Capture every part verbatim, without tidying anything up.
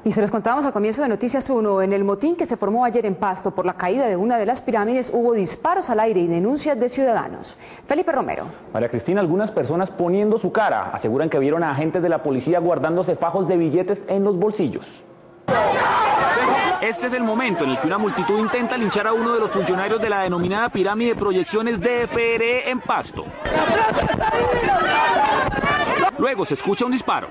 Y se los contábamos al comienzo de Noticias uno, en el motín que se formó ayer en Pasto por la caída de una de las pirámides hubo disparos al aire y denuncias de ciudadanos. Felipe Romero. María Cristina, algunas personas poniendo su cara aseguran que vieron a agentes de la policía guardándose fajos de billetes en los bolsillos. Este es el momento en el que una multitud intenta linchar a uno de los funcionarios de la denominada pirámide de proyecciones D F R E en Pasto. Luego se escucha un disparo.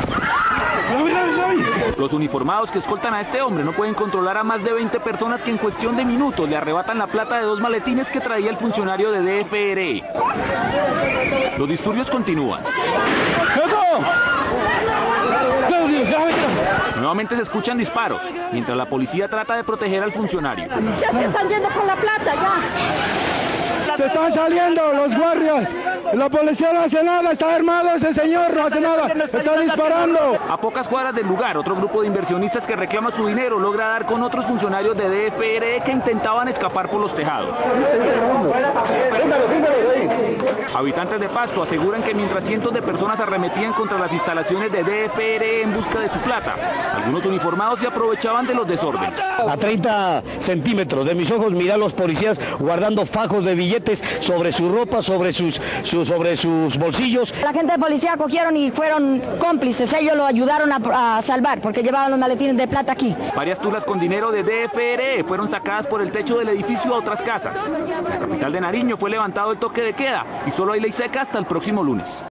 Los uniformados que escoltan a este hombre no pueden controlar a más de veinte personas que en cuestión de minutos le arrebatan la plata de dos maletines que traía el funcionario de D F R E. Los disturbios continúan. Nuevamente se escuchan disparos, mientras la policía trata de proteger al funcionario. Ya se están yendo con la plata, ya. Se están saliendo los guardias. La policía no hace nada, está armado ese señor, no hace nada, está disparando. A pocas cuadras del lugar, otro grupo de inversionistas que reclama su dinero logra dar con otros funcionarios de D F R E que intentaban escapar por los tejados. Habitantes de Pasto aseguran que mientras cientos de personas arremetían contra las instalaciones de D F R E en busca de su plata, algunos uniformados se aprovechaban de los desórdenes. A treinta centímetros de mis ojos miré a los policías guardando fajos de billetes sobre su ropa, sobre sus, su, sobre sus bolsillos. La gente de policía cogieron y fueron cómplices, ellos lo ayudaron a, a salvar porque llevaban los maletines de plata aquí. Varias tulas con dinero de D F R E fueron sacadas por el techo del edificio a otras casas. En la capital de Nariño fue levantado el toque de queda y solo hay ley seca hasta el próximo lunes.